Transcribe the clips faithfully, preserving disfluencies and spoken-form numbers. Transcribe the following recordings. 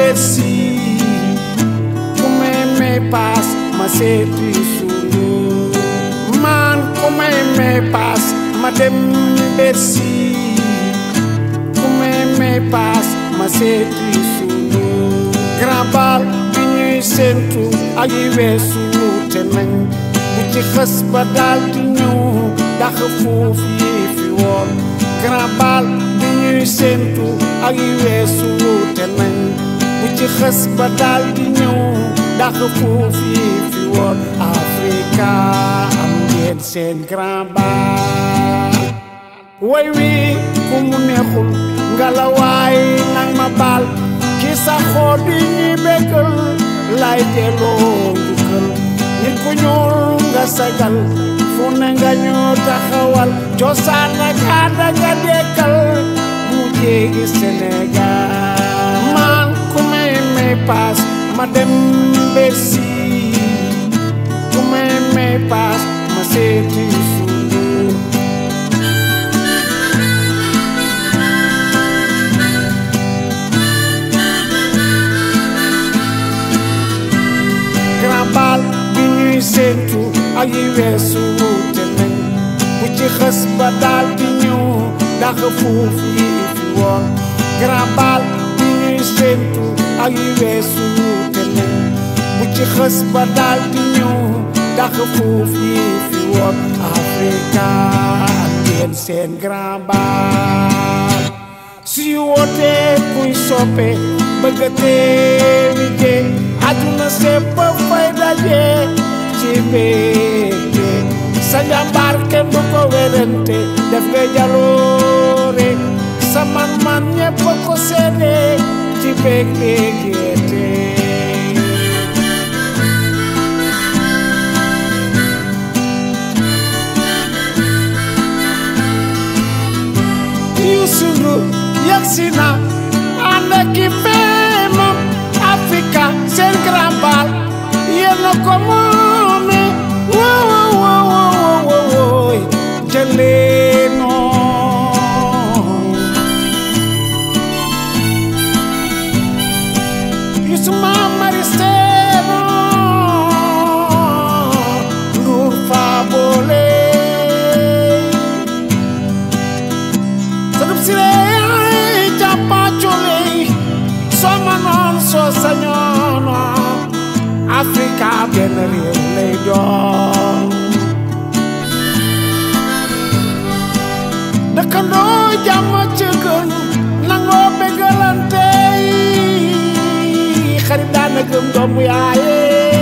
Bercy, come me pass ma seeti sunu man come me pass ma dem Bercy, come me pass ma seeti sunu grand bal bi ñuy sentu ay weesu te nañ bu ci xës ba daal di ñëw dax foofu yi fi woon grand bal bi ñuy sentu ay weesu te nañ bu ci xës ba daal di ñëw dax foofu yi fi woon Africa am ngeen seen grand bal way wi ku mu neexul nga la waay nang ma baal ki sa xool di ñuy bégal lay delloo njukkal nit ku ñuul nga sagal fu ne nga ñu taxawal cosaan ak aada nga dekkal mu jéegi Sénégal man ku may may paas ma dem Bercy, ku may may paas ma seeti sunu grand bal bi ñuy sentu ay weesu te nañ bu ci xës ba daal di ñëw dax fuuf yi fi woon grand bal bi ñuy sentu ay weesu te nañ bu ci xës ba daal di ñëw dax fuuf yi fi woon Africa am ngeen seen grand bal suy wootee kuy soppe bëgg tee liggéey aduna sépp fay daje ci bége sa njàmbaar kenn du ko werante def nga jaloore sa man-man ñépp ko seede ci bége géete Youssou Ndour yegsi na ànd ak i feemam Africa seen grand bal yéen a ko moome woo woo woo woo woo jëlee noonu Youssou Mamadi Sène Ndour Fabole sadub sire jàppacole sama noon soo sañoon Africa benn réew lay doon dëkkandoo jàmm ci gën nangoo bégalante xarit daana gëm doomu yaaye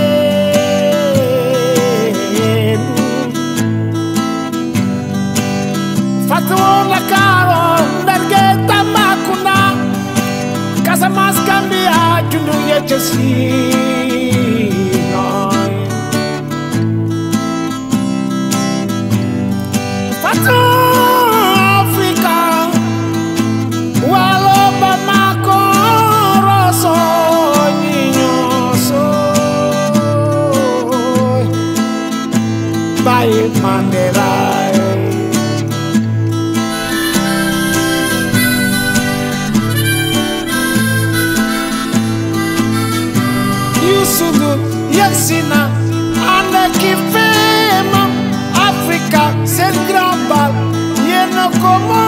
fàttewoo Ndakaaru Ndar Géej Tambacounda Casamance Gambia jundu yecce siin nooy fatu Africa walo Bamako Rosso ñi ñoo sooy Baye Mandela Youssou Ndour yegsi na ànd ak i feemam Africa seen grand bal yéen a ko